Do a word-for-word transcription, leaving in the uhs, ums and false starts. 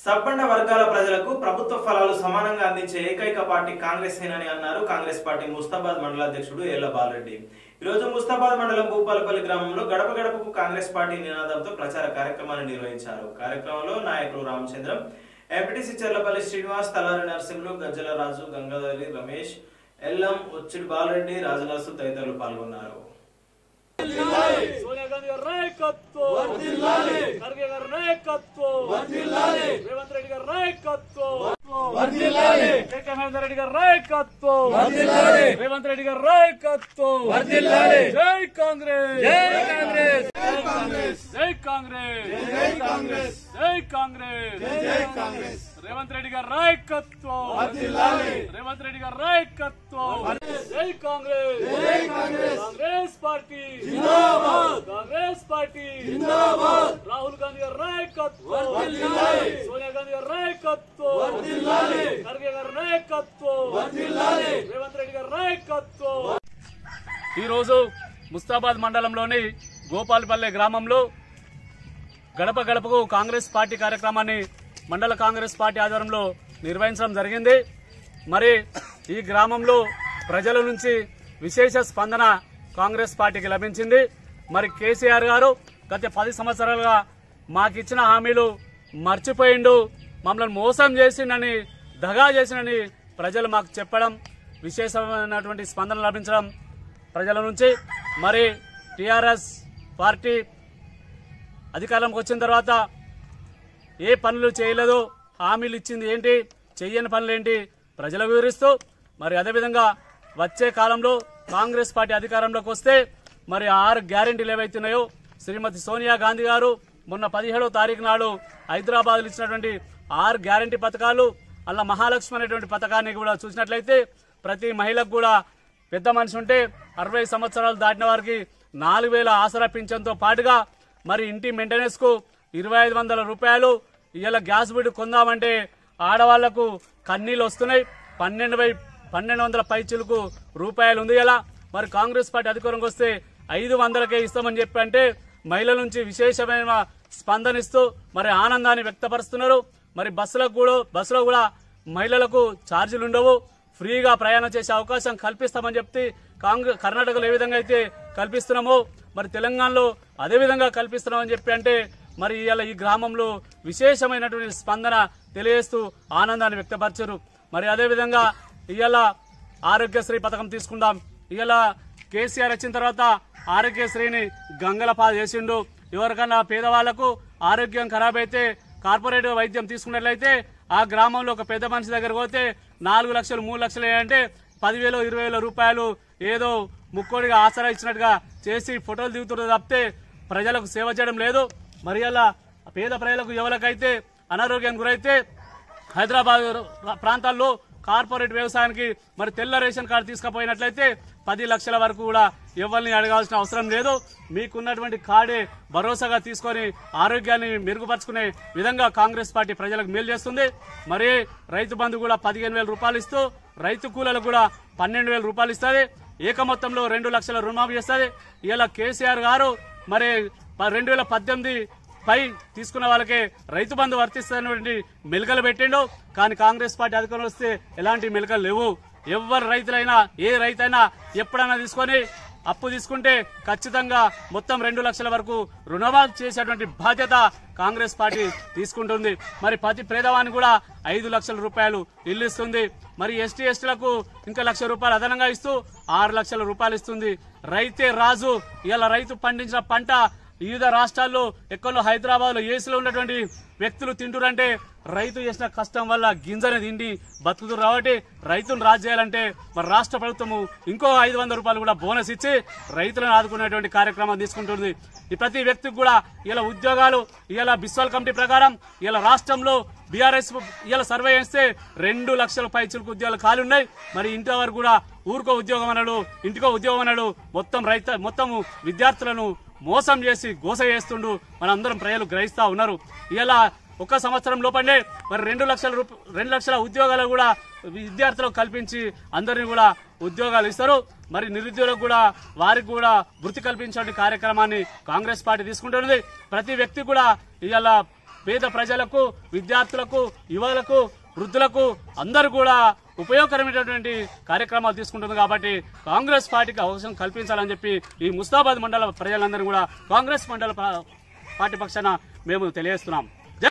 సబ్బండ వర్గాల ప్రజలకు ప్రభుత్వ ఫలాలు సమానంగా అందించే ఏకైక పార్టీ కాంగ్రెస్ ఏనని అన్నారు కాంగ్రెస్ పార్టీ ముస్తాబాద్ మండల అధ్యక్షుడు ఏళ్ల బాలరెడ్డి। ఈ రోజు ముస్తాబాద్ మండలం భూపాలపల్లి గ్రామంలో గడప గడపకు కాంగ్రెస్ పార్టీ నినాదంతో ప్రచార కార్యక్రమాన్ని నిర్వహించారు। కార్యక్రమంలో నాయకులు రామచంద్రం, ఎంపీటీసీ చెర్లపల్లి శ్రీనివాస్, తలారి నరసింహులు, గజ్జల రాజు, గంగాధరి, రమేష్, ఎల్లం, ఒచ్చిడి బాలరెడ్డి, రాజనర్సు తదితరులు పాల్గొన్నారు। सोनिया गांधी नायकत्व वर्धिल्लाలి, ఖర్గే గారి నాయకత్వం వర్ధిల్లాలి, రేవంత్ రెడ్డి గారి నాయకత్వం వర్ధిల్లాలి, కేకే మహేందర్ రెడ్డి గారి నాయకత్వం వర్ధిల్లాలి, రేవంత్ రెడ్డి గారి నాయకత్వం వర్ధిల్లాలి। జై కాంగ్రెస్, జై కాంగ్రెస్, జై కాంగ్రెస్, జై కాంగ్రెస్, జై కాంగ్రెస్, జై కాంగ్రెస్, జై కాంగ్రెస్। రేవంత్ రెడ్డి గారి నాయకత్వం వర్ధిల్లాలి, రేవంత్ రెడ్డి గారి నాయకత్వం జై కాంగ్రెస్, జై కాంగ్రెస్, కాంగ్రెస్ పార్టీ जिंदाबाद, कांग्रेस पार्टी जिंदाबाद, राहुल गांधी गारी नायकत्వం వర్ధిల్లాలి, సోనియా గాంధీ గారి నాయకత్వం వర్ధిల్లాలి, ఖర్గే గారి నాయకత్వం వర్ధిల్లాలి, రేవంత్ రెడ్డి గారి నాయకత్వం। ఈ రోజు ముస్తాబాద్ మండలంలోని గోపాలపల్లి గ్రామంలో గడప గడపకు కాంగ్రెస్ పార్టీ కార్యక్రమాన్ని మండల కాంగ్రెస్ పార్టీ ఆధ్వర్యంలో నిర్వహించడం జరిగింది। మరి ఈ గ్రామంలో ప్రజల నుంచి విశేష స్పందన కాంగ్రెస్ పార్టీకి లభించింది। మరి కేసీఆర్ గారు గత పది సంవత్సరాలుగా మాకిచ్చిన హామీలు మర్చిపోయిండు, మమ్మల్ని మోసం చేసిండని, దగా చేసిండని ప్రజలు మాకు చెప్పడం, విశేషమైనటువంటి స్పందన లభించడం ప్రజల నుంచి। మరి టీఆర్ఎస్ పార్టీ అధికారంలోకి వచ్చిన తర్వాత ఏ పనులు చేయలేదో, హామీలు ఇచ్చింది ఏంటి, చెయ్యని పనులు ఏంటి ప్రజలకు వివరిస్తూ, మరి అదేవిధంగా వచ్చే కాలంలో కాంగ్రెస్ పార్టీ అధికారంలోకి వస్తే మరి ఆరు గ్యారెంటీలు ఏవైతున్నాయో శ్రీమతి సోనియా గాంధీ గారు మొన్న పదిహేడవ తారీఖు నాడు హైదరాబాద్లో ఇచ్చినటువంటి ఆరు గ్యారెంటీ పథకాలు, అలా మహాలక్ష్మి అనేటువంటి పథకాన్ని కూడా చూసినట్లయితే ప్రతి మహిళకు కూడా పెద్ద మనిషి ఉంటే అరవై సంవత్సరాలు దాటిన వారికి నాలుగు వేల ఆసరా పింఛన్తో పాటుగా మరి ఇంటి మెయింటెనెన్స్ కు ఇరవై ఐదు వందల రూపాయలు, ఇలా గ్యాస్ బిడ్డు కొందామంటే ఆడవాళ్లకు కన్నీళ్ళు వస్తున్నాయి, పన్నెండు వై పన్నెండు వందల పైచులకు రూపాయలు ఉంది ఇలా। మరి కాంగ్రెస్ పార్టీ అధికారంకి వస్తే ఐదు వందలకే ఇస్తామని చెప్పి అంటే మహిళల నుంచి విశేషమైన స్పందనిస్తూ మరి ఆనందాన్ని వ్యక్తపరుస్తున్నారు। మరి బస్సులకు కూడా బస్సులో కూడా మహిళలకు ఛార్జీలు ఉండవు, ఫ్రీగా ప్రయాణం చేసే అవకాశం కల్పిస్తామని చెప్పి కాంగ్రెస్ కర్ణాటకలో ఏ విధంగా అయితే కల్పిస్తున్నామో మరి తెలంగాణలో అదే విధంగా కల్పిస్తున్నామని చెప్పి అంటే మరి ఇలా ఈ గ్రామంలో విశేషమైనటువంటి స్పందన తెలియజేస్తూ ఆనందాన్ని వ్యక్తపరిచారు। మరి అదేవిధంగా ఇవాళ ఆరోగ్యశ్రీ పథకం తీసుకుందాం, ఇవాళ కేసీఆర్ వచ్చిన తర్వాత ఆరోగ్యశ్రీని గంగల పాలు చేసిండు। ఎవరికన్నా పేదవాళ్లకు ఆరోగ్యం ఖరాబ్ అయితే కార్పొరేట్ వైద్యం తీసుకున్నట్లయితే ఆ గ్రామంలో ఒక పెద్ద మనిషి దగ్గరకు పోతే నాలుగు లక్షలు మూడు లక్షలు అంటే పదివేలు ఇరవై వేల రూపాయలు ఏదో ముక్కోడిగా ఆసరా ఇచ్చినట్టుగా చేసి ఫోటోలు దిగుతుంటే తప్పితే ప్రజలకు సేవ చేయడం లేదు। మరి అలా పేద ప్రజలకు ఎవరికైతే అనారోగ్యానికి గురైతే హైదరాబాద్ ప్రాంతాల్లో కార్పొరేట్ వ్యవసాయానికి మరి తెల్ల రేషన్ కార్డు తీసుకుపోయినట్లయితే పది లక్షల వరకు కూడా ఎవరిని అడగాల్సిన అవసరం లేదు, మీకున్నటువంటి కార్డే భరోసాగా తీసుకొని ఆరోగ్యాన్ని మెరుగుపరుచుకునే విధంగా కాంగ్రెస్ పార్టీ ప్రజలకు మేలు చేస్తుంది। మరి రైతు బంధు కూడా పదిహేను వేల రూపాయలు ఇస్తూ రైతు కూలీలకు కూడా పన్నెండు వేల రూపాయలు ఇస్తుంది, ఏక మొత్తంలో రెండు లక్షల రుణమాఫీ చేస్తుంది। ఇలా కేసీఆర్ గారు మరి రెండు వేల పద్దెనిమిది పై తీసుకున్న వాళ్ళకే రైతు బంధు వర్తిస్తున్నటువంటి మెలకలు పెట్టిండు, కానీ కాంగ్రెస్ పార్టీ అధికారంలో వస్తే ఎలాంటి మెలకలు లేవు। ఎవరు రైతులైనా ఏ రైతైనా ఎప్పుడైనా తీసుకొని అప్పు తీసుకుంటే ఖచ్చితంగా మొత్తం రెండు లక్షల వరకు రుణమాఫీ చేసేటువంటి బాధ్యత కాంగ్రెస్ పార్టీ తీసుకుంటుంది। మరి ప్రతి పేదవానికి కూడా ఐదు లక్షల రూపాయలు ఇల్లు ఇస్తుంది, మరి ఎస్టీ ఎస్టీలకు ఇంకా లక్ష రూపాయలు అదనంగా ఇస్తూ ఆరు లక్షల రూపాయలు ఇస్తుంది। రైతే రాజు, ఇలా రైతు పండించిన పంట వివిధ రాష్ట్రాల్లో ఎక్కడో హైదరాబాద్ లో ఏసీలో ఉన్నటువంటి వ్యక్తులు తింటురంటే రైతు చేసిన కష్టం వల్ల గింజని తిండి బతుకుతురు కాబట్టి రైతును రాజు చేయాలంటే మరి రాష్ట్ర ప్రభుత్వము ఇంకో ఐదు వందల రూపాయలు కూడా బోనస్ ఇచ్చి రైతులను ఆదుకునేటువంటి కార్యక్రమం తీసుకుంటుంది। ఈ ప్రతి వ్యక్తికి కూడా ఇలా ఉద్యోగాలు, ఇలా బిస్వాల్ కమిటీ ప్రకారం ఇలా రాష్ట్రంలో బీఆర్ఎస్ ఇలా సర్వే చేస్తే రెండు లక్షల పైచులకు ఉద్యోగాలు ఖాళీ ఉన్నాయి। మరి ఇంటి వరకు కూడా ఊరికో ఉద్యోగం అన్నాడు, ఇంటికో ఉద్యోగం అన్నాడు, మొత్తం రైతు మొత్తం విద్యార్థులను మోసం చేసి గోస చేస్తుండు మనందరం ప్రజలు గ్రహిస్తా ఉన్నారు। ఇలా ఒక సంవత్సరం లోపలే మరి రెండు లక్షల రూప రెండు లక్షల ఉద్యోగాలు కూడా విద్యార్థులకు కల్పించి అందరినీ కూడా ఉద్యోగాలు ఇస్తారు। మరి నిరుద్యోగులకు కూడా వారికి కూడా వృత్తి కల్పించే కార్యక్రమాన్ని కాంగ్రెస్ పార్టీ తీసుకుంటున్నది। ప్రతి వ్యక్తి కూడా ఇలా పేద ప్రజలకు, విద్యార్థులకు, యువకులకు, వృద్ధులకు అందరూ కూడా ఉపయోగకరమైనటువంటి కార్యక్రమాలు తీసుకుంటుంది. కాబట్టి కాంగ్రెస్ పార్టీకి అవకాశం కల్పించాలని చెప్పి ఈ ముస్తాబాద్ మండల ప్రజలందరూ కూడా కాంగ్రెస్ మండల పార్టీ పక్షాన మేము తెలియజేస్తున్నాం.